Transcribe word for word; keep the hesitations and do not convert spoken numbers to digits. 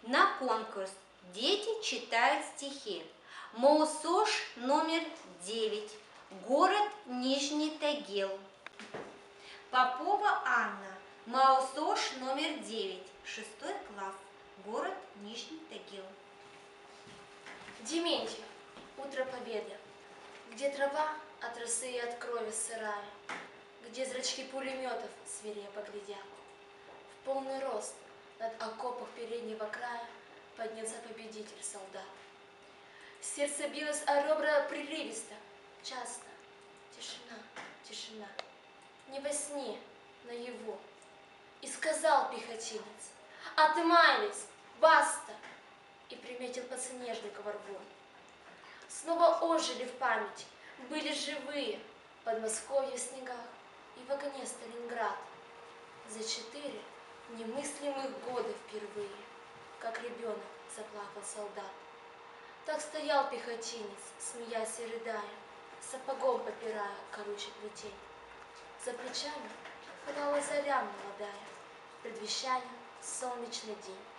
на конкурс «Дети читают стихи». МОУСОШ номер девять, город Нижний Тагил. Попова Анна, МОУСОШ номер девять, шестой класс, город Нижний Тагил. Дементьев, утро победы, где трава от росы и от крови сырая, где зрачки пулеметов свирепо глядят. В полный рост над окопов переднего края поднялся победитель-солдат. Сердце билось о ребра прерывисто, часто. Тишина, тишина, не во сне, наяву. И сказал пехотинец: «Отымайлись, баста!» И приметил подснежник во рву. Снова ожили в память, были живые Подмосковье в снегах и в огне Сталинград. За четыре немыслимых года впервые, как ребенок, заплакал солдат. Так стоял пехотинец, смеясь и рыдая, сапогом попирая колючий плетень. За плечами пылала заря молодая, предвещая солнечный день.